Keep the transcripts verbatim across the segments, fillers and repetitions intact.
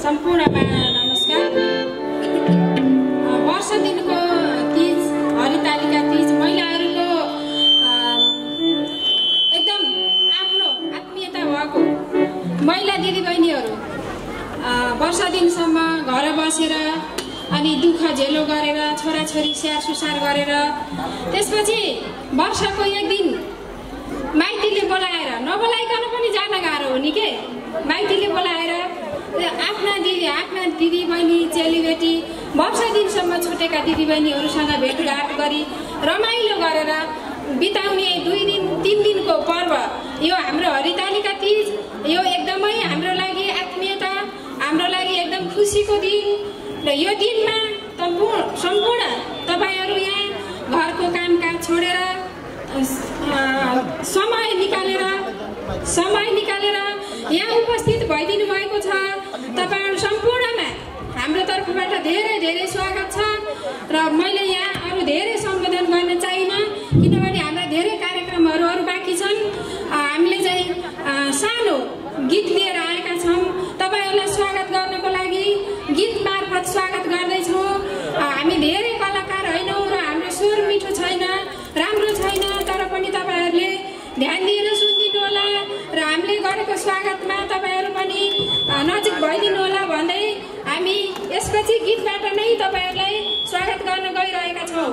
सम्पूर्णमा नमस्कार। वर्ष दिनको तीज हरितालिका तीज महिलाहरूको एकदम आफ्नो आत्मीयता भएको महिला दिदीबहिनीहरू वर्ष दिनसम्म घर बसेर अनि दुःख झेलो गरेर छोराछोरी स्याहार सुसार गरेर त्यसपछि वर्षको एक दिन माइतीले बोलाएर नबोलाइकन पनि जान गाह्रो हो नि के। माइतीले बोलाएर आफ्ना दिदी आफ्ना दिदीबहिनी चेलीबेटी वर्ष दिनसम्म छुटेका दिदीबहिनीहरूसँग भेटघाट गरी रमाइलो गरेर बिताउने दुई दिन तीन दिनको पर्व यो हाम्रो हरितालिका तीज यो एकदमै हाम्रो लागि आत्मीयता हाम्रो लागि एकदम खुसीको दिन र यो दिनमा सम्पूर्ण तपाईहरू यहाँ घरको कामकाज छोडेर समय निकालेर समय निकालेर यहाँ उपस्थित भइदिनु भएको छ। तपाईहरू सम्पूर्णमा हाम्रो तर्फबाट धेरै धेरै स्वागत छ र मैले यहाँ अरू धेरै सम्बोधन गर्न चाहिनँ किनभने हाम्रा धेरै कार्यक्रमहरू अरू बाँकी छन्। हामीले चाहिँ सानो गीत लिएर आएका छौँ। तपाईहरूलाई स्वागत गर्नको लागि गीत मार्फत स्वागत गर्दैछौँ। हामी धेरै कलाकार होइनौँ र हाम्रो स्वर मिठो छैन, राम्रो छैन, तर पनि तपाईहरूले ध्यान दिएर सुनिदिनु होला र हामीले गरेको स्वागतमा तपाईहरू पनि नजिक भइदिनु होला भन्दै हामी यसपछि गीतबाट नै तपाईहरूलाई स्वागत गर्न गइरहेका छौँ।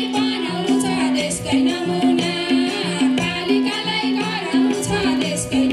Namo na, Palika lai garaunu cha desh kai